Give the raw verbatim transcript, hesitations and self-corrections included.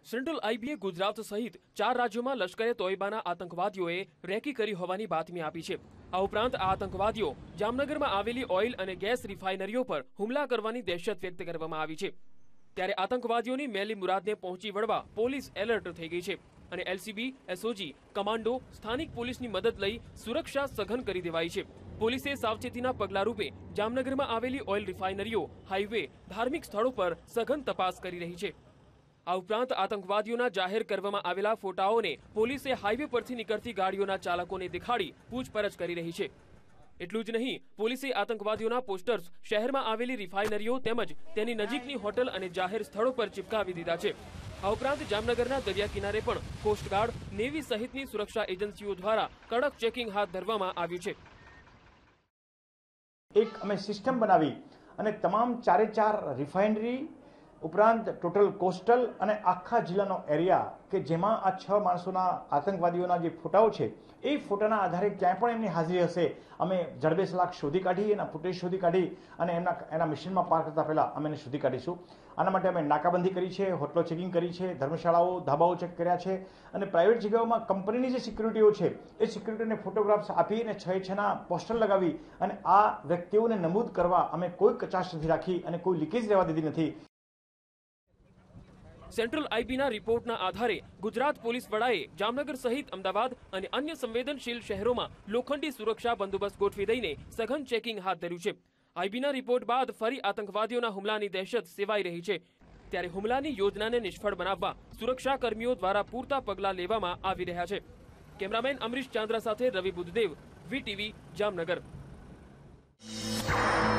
Central આઈબીએ Gujarat સહિત ચાર રાજ્યોમાં લશ્કરે તોયબાના આતંકવાદીઓએ રેકી કરી હોવાની બાતમી આપી છે। આ ઉપરાંત આ આતંકવાદીઓ જામનગરમાં આવેલી ઓઇલ અને ગેસ રિફાઇનરીઓ પર હુમલા કરવાની દહેશત વ્યક્ત કરવામાં આવી છે। ત્યારે આતંકવાદીઓની મેલી મુરાદને પહોંચી વળવા પોલીસ એલર્ટ થઈ ગઈ છે અને એલસીબી, એસઓજી, કમાન્ડો, સ્થાનિક પોલીસની મદદ લઈ સુરક્ષા સઘન કરી દેવાઈ છે। પોલીસે સાવચેતીના પગલા રૂપે જામનગરમાં આવેલી ઓઇલ રિફાઇનરીઓ, હાઈવે, ધાર્મિક સ્થળો પર સઘન તપાસ કરી રહી છે। આ ઉપરાંત આતંકવાદીઓના જાહેર કરવામાં આવેલા ફોટાઓને પોલીસે હાઈવે પરથી નીકળતી ગાડીઓના ચાલકોને દેખાડી પૂછપરછ કરી રહી છે। એટલું જ નહીં, પોલીસે આતંકવાદીઓના પોસ્ટર્સ શહેરમાં આવેલી રિફાઇનરીઓ તેમજ તેની નજીકની હોટલ અને જાહેર સ્થળો પર ચિપકાવી દીધા છે। આ ઉપરાંત જામનગરના દરિયા કિનારે પણ કોસ્ટગાર્ડ, નેવી સહિતની સુરક્ષા એજન્સીઓ દ્વારા કડક ચેકિંગ હાથ ધરવામાં આવ્યું છે। એક અમે સિસ્ટમ બનાવી અને તમામ ચારે ચાર રિફાઇનરી ઉપરાંત ટોટલ કોસ્ટલ અને આખા જિલ્લાનો એરિયા કે જેમાં આ છ માણસોના આતંકવાદીઓના જે ફોટાઓ છે એ ફોટાના આધારે ક્યાંય પણ એમની હાજરી હશે અમે જડબે સલાક શોધી કાઢી, એના ફૂટેજ શોધી કાઢી અને એમના એના મિશનમાં પાર કરતા પહેલા અમે એને શોધી કાઢીશું। આના માટે અમે નાકાબંધી કરી છે, હોટલો ચેકિંગ કરી છે, ધર્મશાળાઓ, ધાબાઓ ચેક કર્યા છે અને પ્રાઇવેટ જગ્યાઓમાં કંપનીની જે સિક્યુરિટીઓ છે એ સિક્યુરિટીને ફોટોગ્રાફ્સ આપી અને છ છના પોસ્ટર લગાવી અને આ વ્યક્તિઓને નમૂદ કરવા અમે કોઈ કચાશ નથી રાખી અને કોઈ લીકેજ રહેવા દીધી નથી। સેન્ટ્રલ આઈબીના રિપોર્ટના આધારે ગુજરાત પોલીસ વડાએ જામનગર સહિત અમદાવાદ અને અન્ય સંવેદનશીલ શહેરોમાં લોખંડી સુરક્ષા બંદોબસ્ત ગોઠવી દઈને સઘન ચેકિંગ હાથ ધર્યું છે। આઈબીના રિપોર્ટ બાદ ફરી આતંકવાદીઓના હુમલાની દહેશત સેવાઈ રહી છે। ત્યારે હુમલાની યોજનાને નિષ્ફળ બનાવવા સુરક્ષા કર્મીઓ દ્વારા પૂરતા પગલાં લેવામાં આવી રહ્યા છે। કેમેરામેન અમરીશ ચાંદ્રા સાથે રવિ બુદ્ધદેવ, વીટીવી, જામનગર।